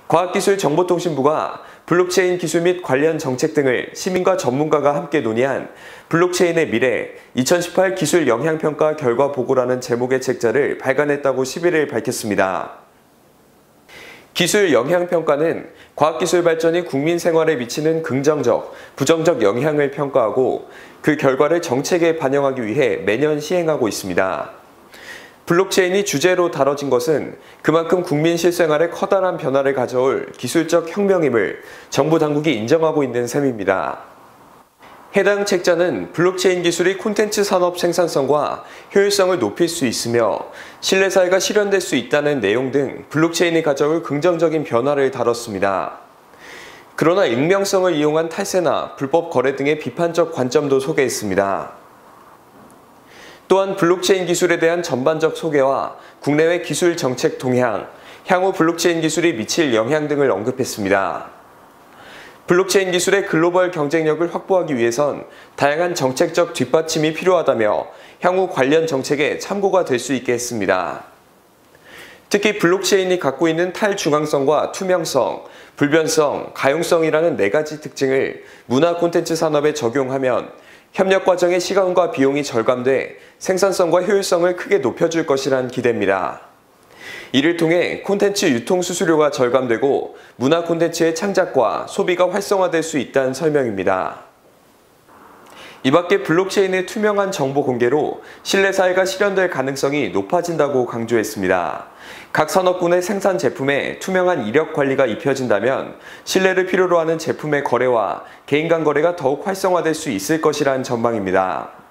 과학기술정보통신부가 블록체인 기술 및 관련 정책 등을 시민과 전문가가 함께 논의한 블록체인의 미래 2018 기술 영향평가 결과 보고라는 제목의 책자를 발간했다고 11일 밝혔습니다. 기술 영향평가는 과학기술 발전이 국민 생활에 미치는 긍정적, 부정적 영향을 평가하고 그 결과를 정책에 반영하기 위해 매년 시행하고 있습니다. 블록체인이 주제로 다뤄진 것은 그만큼 국민 실생활에 커다란 변화를 가져올 기술적 혁명임을 정부 당국이 인정하고 있는 셈입니다. 해당 책자는 블록체인 기술이 콘텐츠 산업 생산성과 효율성을 높일 수 있으며 신뢰사회가 실현될 수 있다는 내용 등 블록체인이 가져올 긍정적인 변화를 다뤘습니다. 그러나 익명성을 이용한 탈세나 불법 거래 등의 비판적 관점도 소개했습니다. 또한 블록체인 기술에 대한 전반적 소개와 국내외 기술 정책 동향, 향후 블록체인 기술이 미칠 영향 등을 언급했습니다. 블록체인 기술의 글로벌 경쟁력을 확보하기 위해선 다양한 정책적 뒷받침이 필요하다며 향후 관련 정책에 참고가 될 수 있게 했습니다. 특히 블록체인이 갖고 있는 탈중앙성과 투명성, 불변성, 가용성이라는 4가지 특징을 문화 콘텐츠 산업에 적용하면 협력 과정의 시간과 비용이 절감돼 생산성과 효율성을 크게 높여줄 것이란 기대입니다. 이를 통해 콘텐츠 유통 수수료가 절감되고 문화 콘텐츠의 창작과 소비가 활성화될 수 있다는 설명입니다. 이 밖에 블록체인의 투명한 정보 공개로 신뢰사회가 실현될 가능성이 높아진다고 강조했습니다. 각 산업군의 생산 제품에 투명한 이력 관리가 입혀진다면 신뢰를 필요로 하는 제품의 거래와 개인 간 거래가 더욱 활성화될 수 있을 것이란 전망입니다.